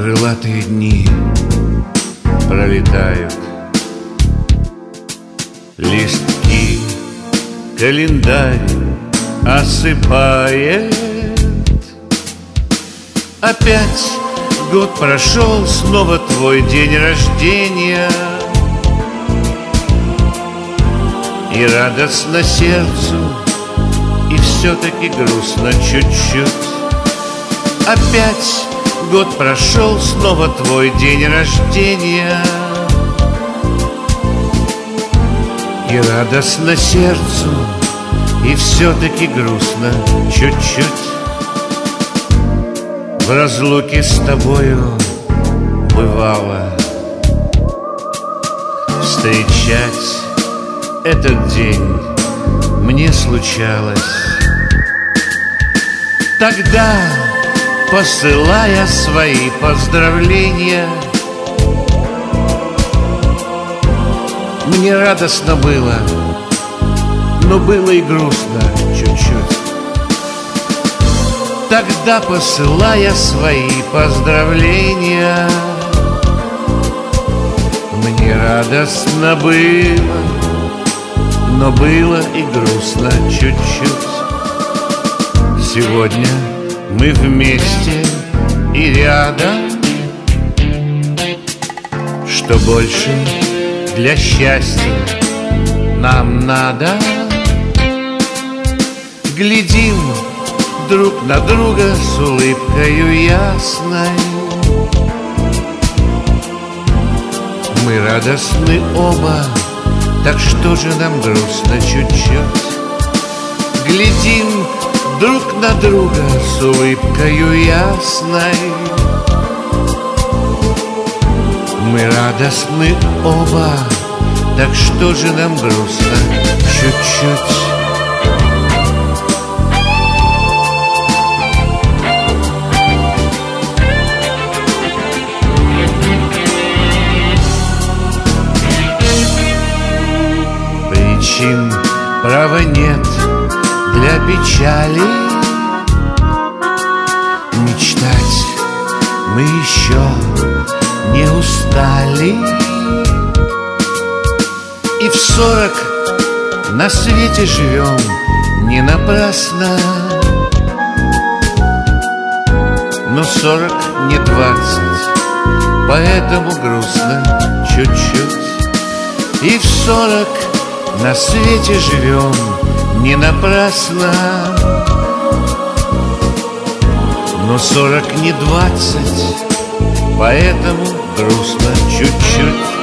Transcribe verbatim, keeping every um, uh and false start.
Крылатые дни пролетают, листки календарь осыпает. Опять год прошел, снова твой день рождения, и радостно сердцу, и все-таки грустно чуть-чуть. Опять год прошел, снова твой день рождения, и радостно сердцу, и все-таки грустно чуть-чуть. В разлуке с тобою бывало встречать этот день мне случалось. Тогда, посылая свои поздравления, мне радостно было, но было и грустно чуть-чуть. Тогда, посылая свои поздравления, мне радостно было, но было и грустно чуть-чуть. Сегодня мы вместе и рядом, что больше для счастья нам надо. Глядим друг на друга с улыбкою ясной, мы радостны оба, так что же нам грустно чуть-чуть? Глядим друг на друга с улыбкою ясной, мы радостны оба, так что же нам грустно чуть-чуть? Причин, права нет для печали, мечтать мы еще не устали. И в сорок на свете живем не напрасно, но сорок не двадцать, поэтому грустно чуть-чуть. И в сорок на свете живем не напрасно, но сорок не двадцать, поэтому грустно чуть-чуть.